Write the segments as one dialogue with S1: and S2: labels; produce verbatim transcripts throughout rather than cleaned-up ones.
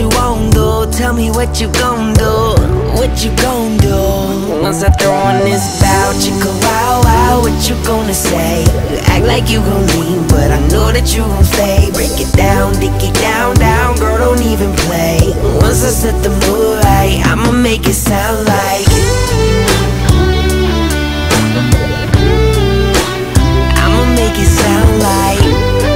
S1: you won't do. Tell me what you gon' do, what you gon' do. Once I throw on this bow, chicka wow wow, what you gonna say? You act like you gon' leave, but I know that you gon' stay. Break it down, dick it down, down, girl, don't even play. Once I set the mood right, I'ma make it sound like I'ma make it sound like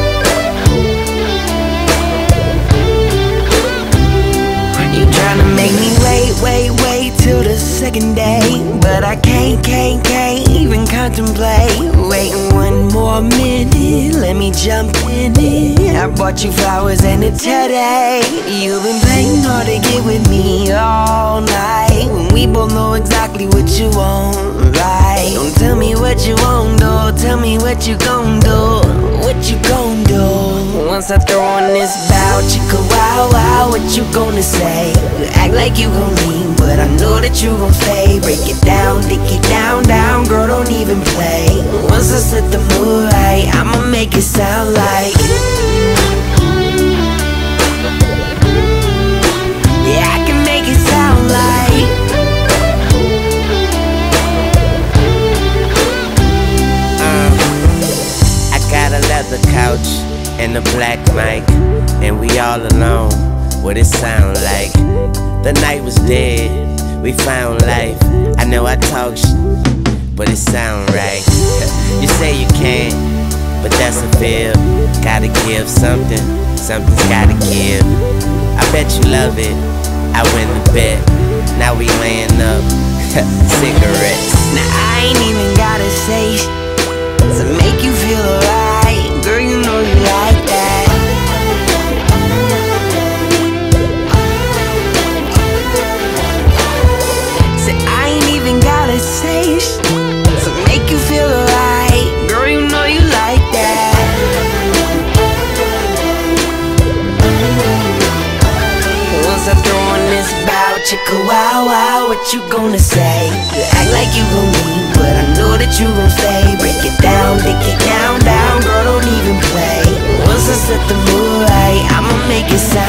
S1: you tryna make me wait, wait, wait till the second day, but I can't, can't, can't even contemplate waiting one more minute. Let me jump in it. I bought you flowers and a today. You've been playing hard to get with me all night, when we both know exactly what you want, right? Don't tell me what you won't do, tell me what you gon' do, what you gon' do. Once I throw on this bow, chicka wow wow, what you gonna say? You act like you gon' leave, but I know that you gon' stay. Break it down, dick it down, down, girl, don't even play. Once I set the mood right, I'ma make it sound like yeah, I can make it sound like
S2: uh, I got a leather couch and a black mic, and we all alone. What it sound like? The night was dead, we found life. I know I talk sh, but it sound right. You say you can't, but that's a fib. Gotta give something, something's gotta give. I bet you love it, I win the bet. Now we laying up, cigarettes.
S1: Now I ain't even gotta say sh to make you feel alright. Girl, you know you like that. Say I ain't even gotta say sh to make you feel alright. Girl, you know you like that. Once I throw on this bow, chicka wow wow, what you gonna say? You act like you gon' leave, but I know that you gon' stay. Break it down, dick it down, down, girl, don't even play. Once I set the mood right, I'ma make it sound